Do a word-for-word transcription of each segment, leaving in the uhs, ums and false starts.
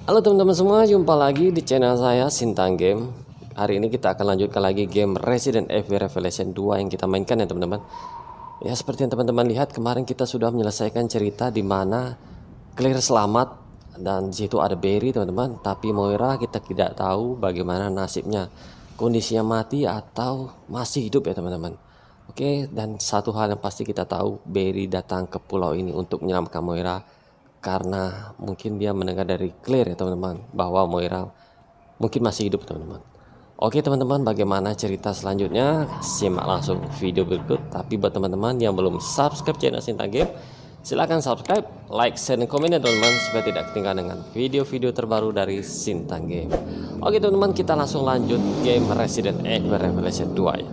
Halo teman-teman semua, jumpa lagi di channel saya Sintang Game. Hari ini kita akan lanjutkan lagi game Resident Evil Revelation dua yang kita mainkan ya teman-teman. Ya seperti yang teman-teman lihat, kemarin kita sudah menyelesaikan cerita di mana Claire selamat dan di situ ada Barry teman-teman. Tapi Moira kita tidak tahu bagaimana nasibnya, kondisinya mati atau masih hidup ya teman-teman. Oke, dan satu hal yang pasti kita tahu, Barry datang ke pulau ini untuk menyelamatkan Moira karena mungkin dia mendengar dari Claire ya teman-teman bahwa Moira mungkin masih hidup teman-teman. Oke teman-teman, bagaimana cerita selanjutnya? Simak langsung video berikut. Tapi buat teman-teman yang belum subscribe channel Sintang Game, silahkan subscribe, like, share, dan komen ya teman-teman, supaya tidak ketinggalan dengan video-video terbaru dari Sintang Game. Oke teman-teman, kita langsung lanjut game Resident Evil Revelation dua ya.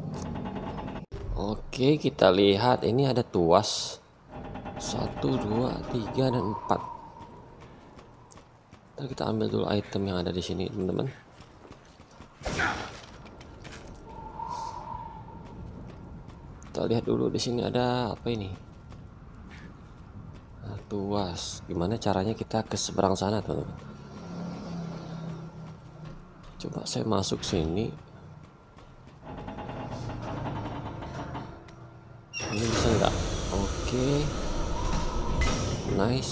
Oke, kita lihat ini ada tuas satu, dua, tiga, dan empat. Ntar kita ambil dulu item yang ada di sini teman-teman. Kita lihat dulu di sini ada apa ini. Nah, tuas. Gimana caranya kita ke seberang sana teman-teman? Coba saya masuk sini. Ini bisa nggak? Oke. Nice,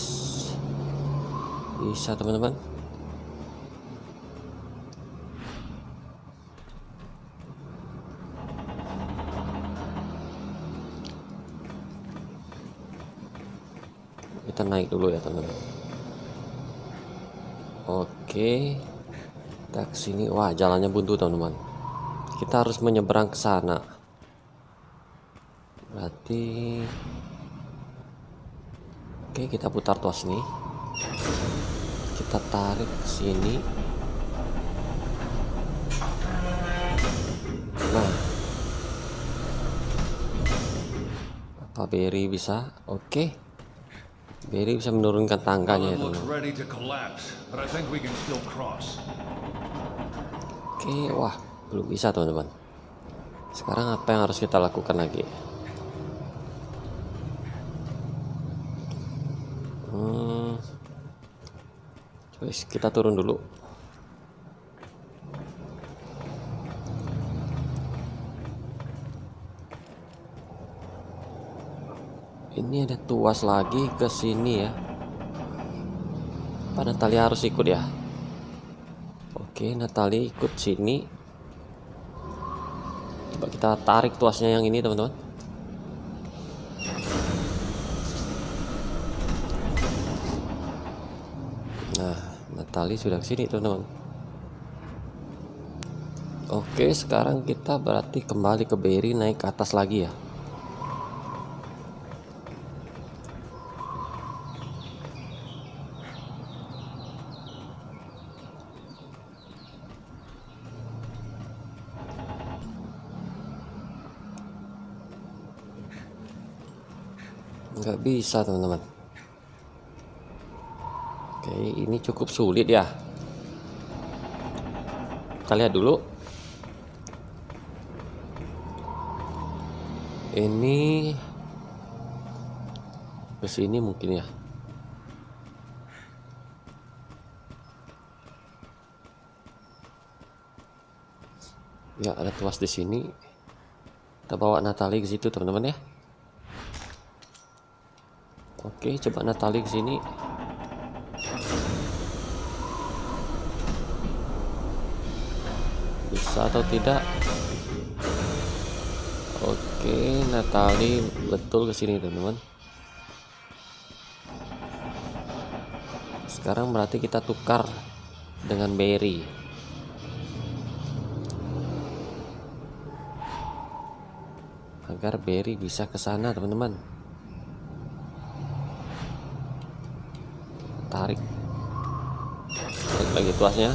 bisa teman-teman. Kita naik dulu ya teman-teman. Oke, kita kesini. Wah, jalannya buntu teman-teman. Kita harus menyeberang ke sana. Berarti oke, kita putar tuas nih. Kita tarik ke sini. Nah, apa Barry bisa? Oke, Barry bisa menurunkan tangganya ya teman. Oke, wah belum bisa teman-teman. Sekarang apa yang harus kita lakukan lagi? Hmm, coba kita turun dulu. Ini ada tuas lagi ke sini ya. Pak Natalia harus ikut ya. Oke, Natalia ikut sini. Coba kita tarik tuasnya yang ini teman-teman. Nah, Natalia sudah kesini teman-teman. Oke, sekarang kita berarti kembali ke Barry, naik ke atas lagi ya. Nggak bisa teman-teman. Oke, ini cukup sulit ya. Kita lihat dulu. Ini ke sini mungkin ya. Ya, ada tuas di sini. Kita bawa Natalie ke situ teman-teman ya. Oke, coba Natalie ke sini. Bisa atau tidak? Oke, Natalie betul ke sini teman-teman. Sekarang berarti kita tukar dengan Barry. Agar Barry bisa ke sana teman-teman. Tarik. Tarik lagi tuasnya.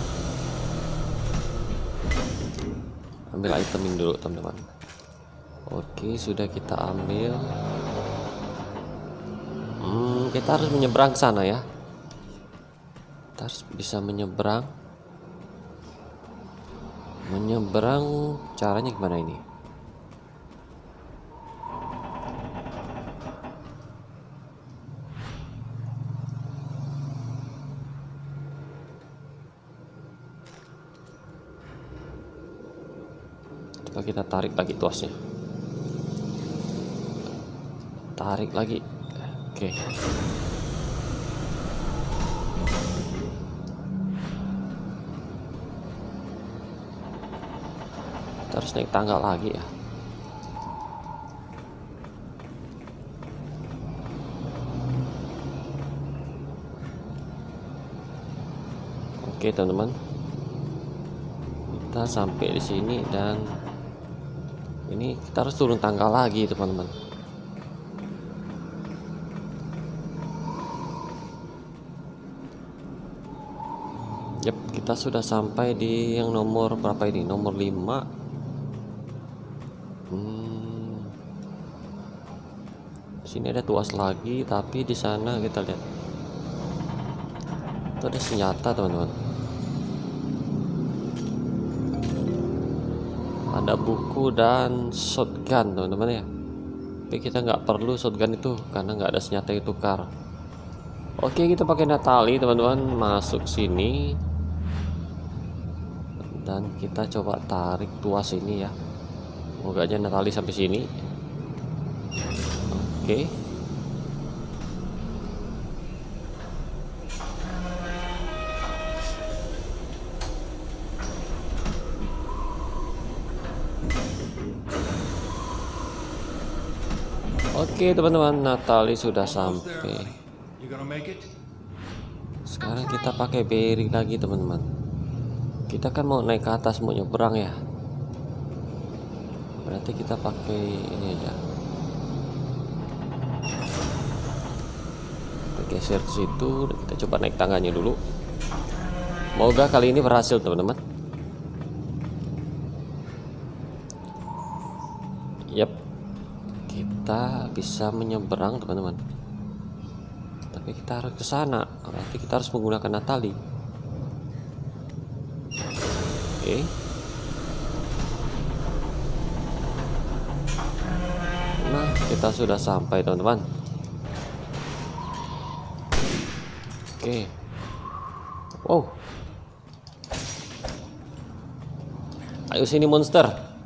Ambil item ini dulu teman-teman. Oke, sudah kita ambil. Hmm, kita harus menyeberang ke sana ya. Kita harus bisa menyeberang. Menyeberang caranya gimana ini? Coba kita tarik lagi tuasnya. Tarik lagi. Oke. Kita harus naik tangga lagi ya. Oke teman-teman, kita sampai di sini dan ini kita harus turun tangga lagi teman-teman. Yap, kita sudah sampai di yang nomor berapa ini? Nomor lima. Hmm. Sini ada tuas lagi, tapi di sana kita lihat itu ada senjata teman-teman. Ada buku dan shotgun teman-teman ya. Tapi kita nggak perlu shotgun itu karena nggak ada senjata yang tukar. Oke, kita pakai Natali teman-teman, masuk sini dan kita coba tarik tuas ini ya. Semoga aja Natali sampai sini. Oke. Oke teman-teman, Natali sudah sampai. Sekarang kita pakai Berry lagi teman-teman. Kita kan mau naik ke atas, mau nyebrang ya. Berarti kita pakai ini aja. Kita geser ke situ dan kita coba naik tangganya dulu. Semoga kali ini berhasil teman-teman. Yap, kita bisa menyeberang teman-teman. Tapi kita harus ke sana. Berarti kita harus menggunakan Natali. Oke. Nah, kita sudah sampai teman-teman. Oke. Wow. Ayo sini monster.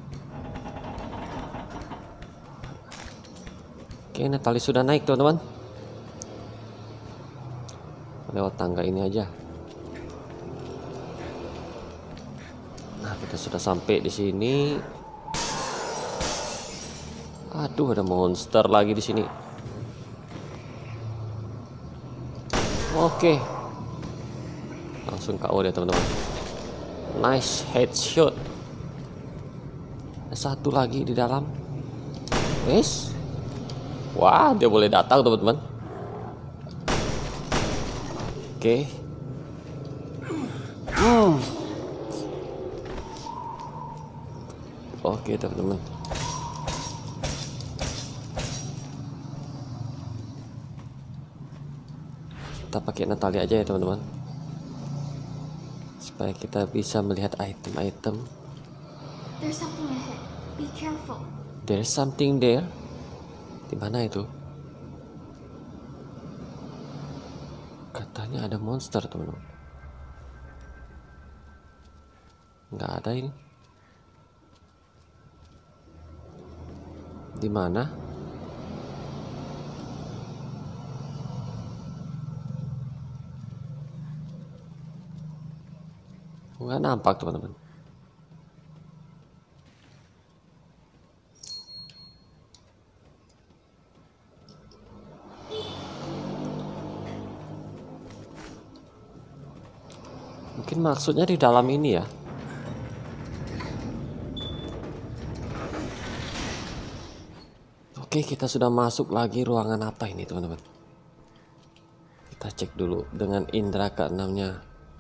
Oke, Natali sudah naik teman-teman. Lewat tangga ini aja. Nah, kita sudah sampai di sini. Aduh, ada monster lagi di sini. Oke. Langsung K O dia teman-teman. Nice headshot. Ada satu lagi di dalam. Wes. Wah, dia boleh datang teman-teman. Oke. Hmm. Oke teman-teman. Kita pakai Natali aja ya teman-teman, supaya kita bisa melihat item-item. There's something ahead. Be careful. There's something there. Di mana itu? Katanya ada monster teman-teman. Nggak ada ini. Di mana? Nggak nampak teman-teman. Mungkin maksudnya di dalam ini ya. Oke, kita sudah masuk lagi. Ruangan apa ini teman-teman? Kita cek dulu dengan indera keenamnya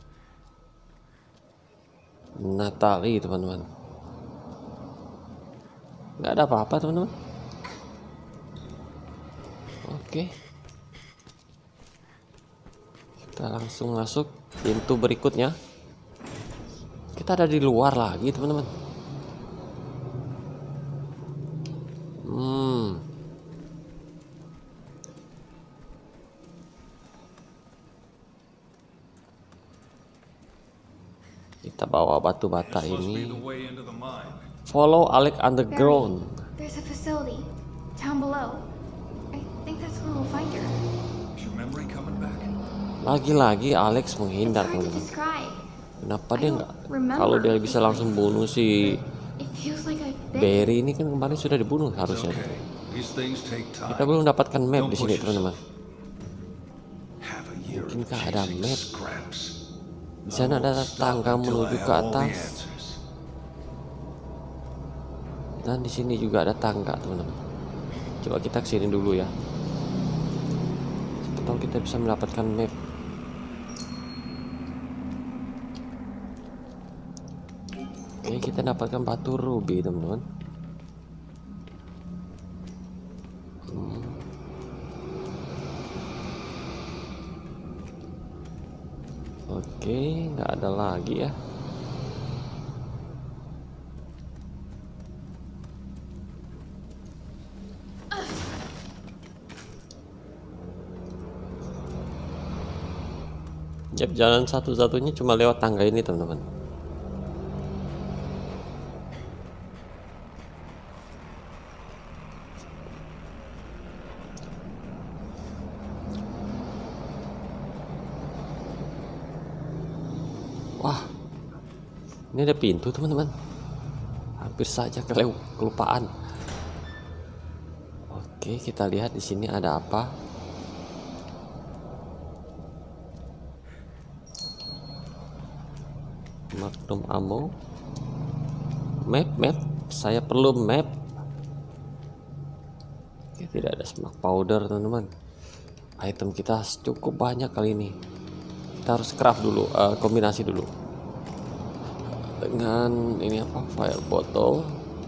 Natali teman-teman. Nggak ada apa-apa teman-teman. Oke, kita langsung masuk pintu berikutnya. Kita ada di luar lagi teman-teman. Hmm. Kita bawa batu bata ini. Follow Alex underground. There's a facility down below. I think that's where we'll find her. Is your memory coming back? Lagi-lagi Alex It's menghindar hard to teman-teman. describe. Kenapa I dia don't nggak? remember Kalau dia what bisa it's langsung like. bunuh si It feels like I've been. Barry ini kan kemarin sudah dibunuh It's harusnya. okay. These things take time. Kita belum dapatkan map Don't di sini push teman-teman. Half a year of Mungkinkah ada chasing map? scraps. Di sana ada tangga menuju ke atas. Dan di sini juga ada tangga teman-teman. Coba kita kesini dulu ya. Siapa tahu kita bisa mendapatkan map. Oke, kita dapatkan batu ruby teman-teman. Hmm. Oke, nggak ada lagi ya. Yap, jalan satu-satunya cuma lewat tangga ini teman-teman. Wah, ini ada pintu teman-teman. Hampir saja kelew kelupaan. Oke, kita lihat di sini ada apa. Magnum ammo. Map, map. Saya perlu map. Oke, tidak ada smoke powder teman-teman. Item kita cukup banyak kali ini. Kita harus craft dulu, uh, kombinasi dulu. Dengan ini apa? Fire bottle.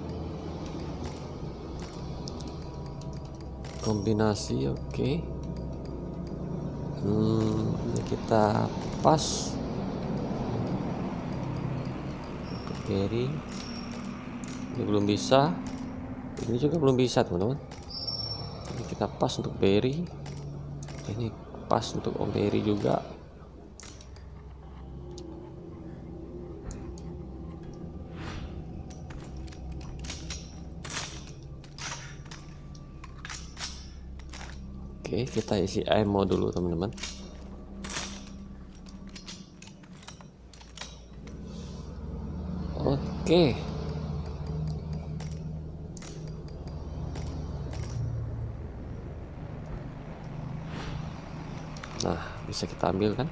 Kombinasi, oke. Okay. Hmm, ini kita pas. Berry ini belum bisa, ini juga belum bisa teman-teman. Ini kita pas untuk berry, ini pas untuk om berry juga. Oke, kita isi ammo dulu teman-teman. Oke. Nah, bisa kita ambil kan?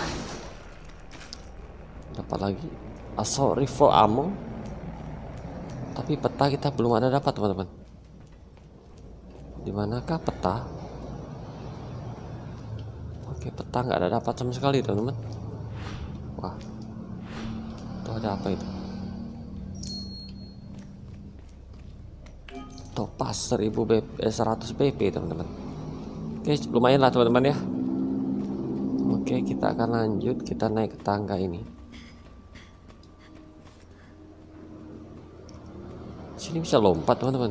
Dapat lagi assault rifle ammo. Tapi peta kita belum ada dapat, teman-teman. Di manakah peta? Oke, peta nggak ada dapat sama sekali, teman-teman. Wah. Itu ada apa itu? Topas seribu B P, eh, seratus B P teman-teman. Oke, lumayan lah teman-teman ya. Oke, kita akan lanjut. Kita naik ke tangga ini. Sini bisa lompat teman-teman.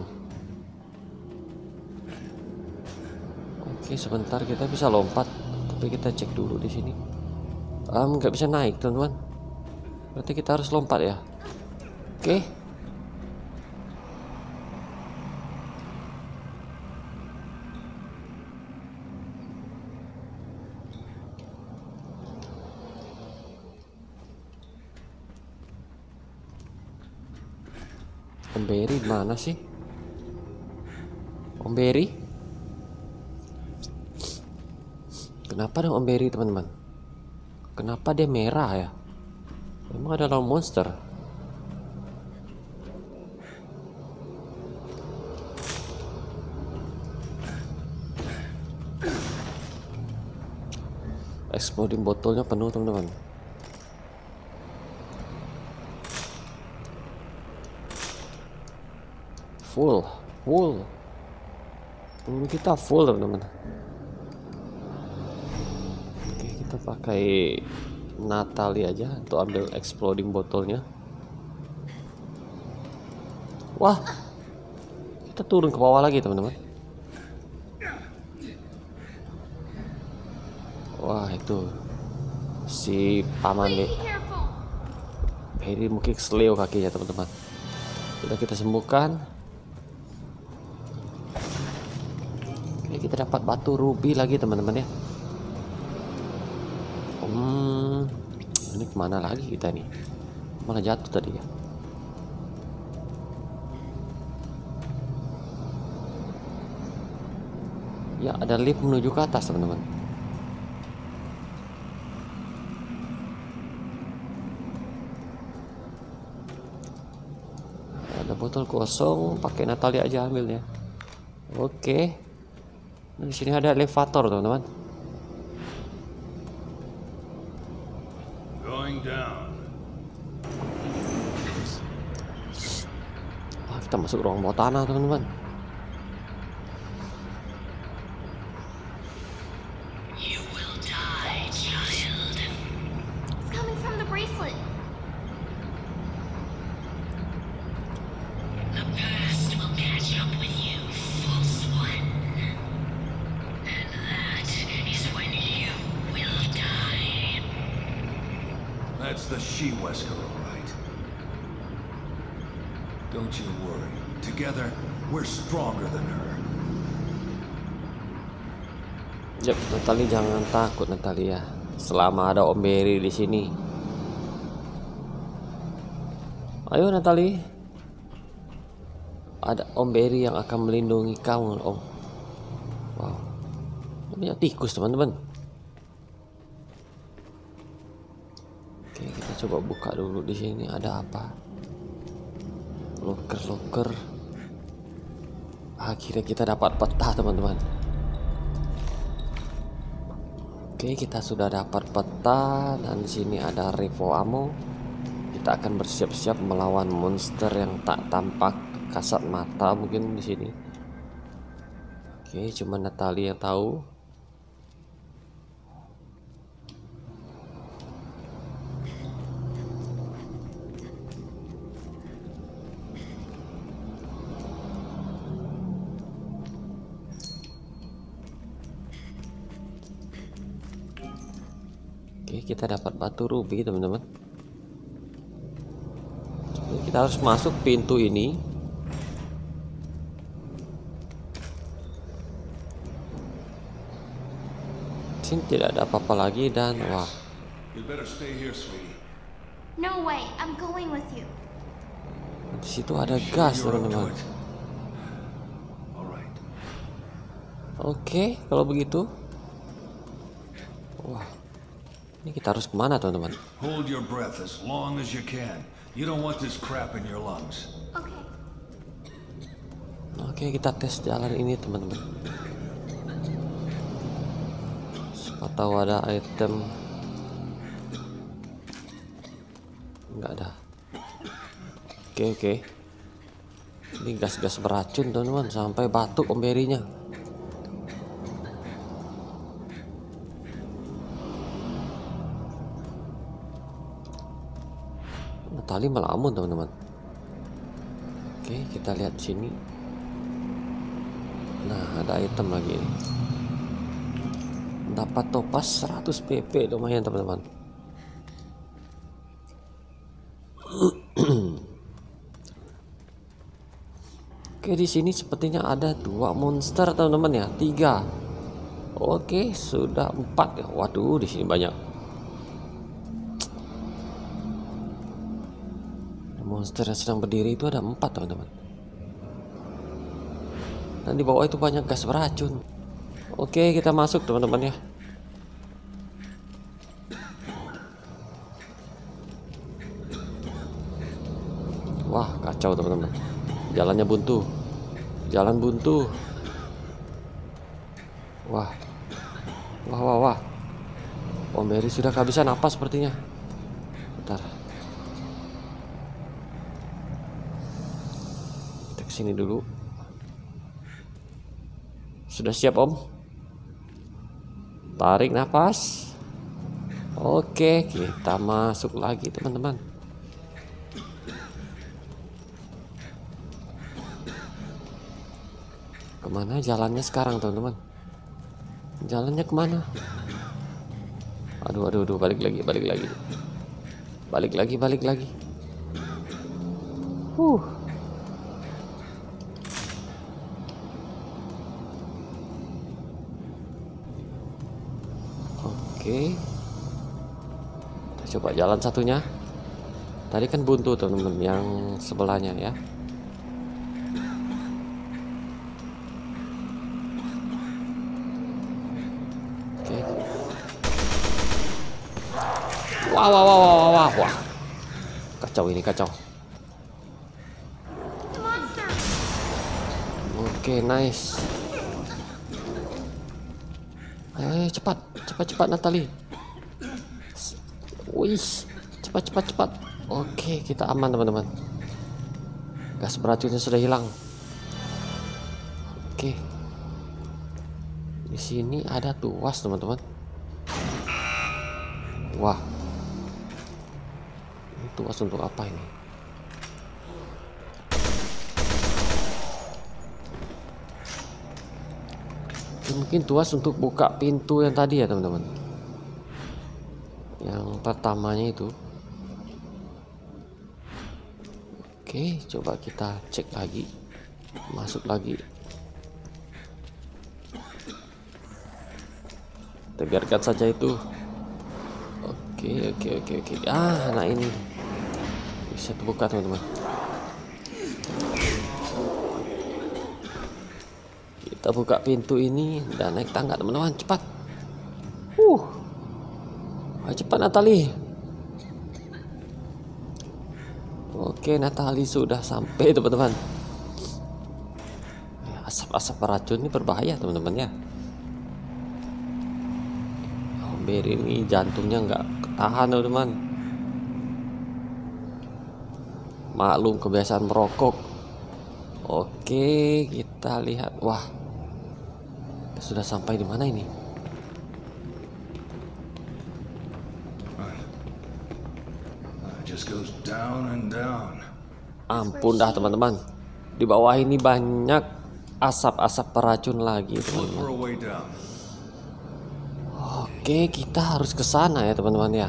Oke, sebentar, kita bisa lompat. Tapi kita cek dulu di sini. Um, nggak bisa naik teman-teman. Berarti kita harus lompat ya. Oke. Om Berry mana sih? Om Berry? Kenapa dong Om Berry teman-teman? Kenapa dia merah ya? Emang ada lawan monster? Exploding botolnya penuh teman-teman. Full, full. Peluru kita full teman-teman. Oke, kita pakai Natalie aja untuk ambil exploding botolnya. Wah, kita turun ke bawah lagi teman-teman. Wah, itu si paman nih. Be careful. Ini mungkin kesleo kakinya teman-teman. Sudah kita sembuhkan. Oke, kita dapat batu ruby lagi teman-teman ya. Hmm, ini kemana lagi kita nih? Malah jatuh tadi ya. Ya, ada lift menuju ke atas teman-teman. Ada botol kosong, pakai Natalia aja ambilnya. Oke. Nah, di sini ada elevator teman-teman. Going down. Ah, kita masuk ruang bawah tanah teman-teman. That's the She-Wesker, all right. Don't you worry. Together, we're stronger than her. Yap, Natalie jangan takut Natalia. Selama ada Om Barry di sini. Ayo Natalie. Ada Om Barry yang akan melindungi kamu, Om. Wow. Banyak tikus teman-teman. Oke, kita coba buka dulu di sini ada apa. Loker-loker. Akhirnya kita dapat peta teman-teman. Oke, kita sudah dapat peta dan di sini ada revo ammo. Kita akan bersiap-siap melawan monster yang tak tampak kasat mata mungkin di sini. Oke, cuma Natalie yang tahu. Oke, kita dapat batu ruby teman-teman. Kita harus masuk pintu ini. Sini tidak ada apa-apa lagi dan wah. You better stay here, sweetie. No way, I'm going with you. Di situ ada gas teman-teman. All right. Oke, kalau begitu. Wah. Ini kita harus kemana teman-teman? Hold your breath as long as you can. You don't want this crap in your lungs. Okay. Oke, kita tes jalan ini teman-teman. Siapa tahu ada item. Enggak ada. Oke oke. Ini gas-gas beracun teman-teman. Sampai batuk Om Barry-nya. Tali melamun teman-teman. Oke, kita lihat sini. Nah, ada item lagi ini. Dapat topas seratus P P, lumayan teman-teman. Oke, di sini sepertinya ada dua monster teman-teman ya, tiga. Oke, sudah empat ya. Waduh, di sini banyak. Monster yang sedang berdiri itu ada empat teman-teman. Dan di bawah itu banyak gas beracun. Oke, kita masuk teman-teman ya. Wah, kacau teman-teman. Jalannya buntu. Jalan buntu. Wah. Wah, wah, wah. Om Barry sudah kehabisan napas sepertinya. Bentar. Sini dulu. Sudah siap Om? Tarik nafas. Oke, kita masuk lagi teman-teman. Kemana jalannya sekarang teman-teman? Jalannya kemana? Aduh, aduh, aduh, balik lagi, balik lagi. Balik lagi, balik lagi. Huh. Oke, kita coba jalan satunya. Tadi kan buntu teman-teman yang sebelahnya ya. Oke. Wah, wah, wah, wah, wah, wah. Kacau ini, kacau. Oke, nice. Eh, cepat, cepat, cepat Natalie. Wih, cepat, cepat, cepat. Oke, kita aman teman-teman. Gas beracunnya sudah hilang. Oke. Di sini ada tuas teman-teman. Wah. Ini tuas untuk apa ini? Mungkin tuas untuk buka pintu yang tadi ya teman-teman. Yang pertamanya itu. Oke, coba kita cek lagi. Masuk lagi. Tegarkan saja itu. Oke, oke, oke, oke. Ah, nah ini bisa terbuka teman-teman. Kita buka pintu ini dan naik tangga teman-teman, cepat. Uh, ayo cepat Natalie. Oke, Natalie sudah sampai teman-teman. Asap-asap racun ini berbahaya teman-teman ya. Oh, Barry ini jantungnya nggak ketahan teman-teman. Maklum kebiasaan merokok. Oke, kita lihat. Wah, sudah sampai di mana ini? Just goes down and down. Ampun dah teman-teman. Di bawah ini banyak asap-asap peracun lagi Look teman-teman. for a way down. Oke, kita harus ke sana ya teman-teman ya.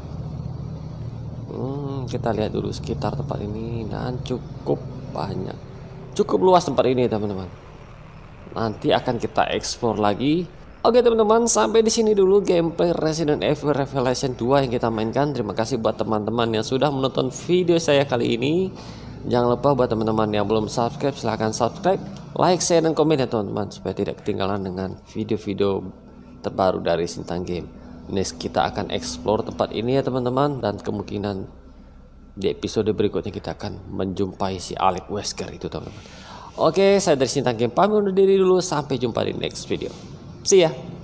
Hmm, kita lihat dulu sekitar tempat ini dan cukup banyak, cukup luas tempat ini teman-teman. Nanti akan kita explore lagi. Oke teman-teman, sampai di sini dulu gameplay Resident Evil Revelation dua yang kita mainkan. Terima kasih buat teman-teman yang sudah menonton video saya kali ini. Jangan lupa buat teman-teman yang belum subscribe, silahkan subscribe, like, share, dan komen ya teman-teman, supaya tidak ketinggalan dengan video-video terbaru dari Sintang Game. Next kita akan explore tempat ini ya teman-teman, dan kemungkinan di episode berikutnya kita akan menjumpai si Alex Wesker itu teman-teman. Oke, saya dari Sintang Game pamit undur diri dulu, sampai jumpa di next video. See ya.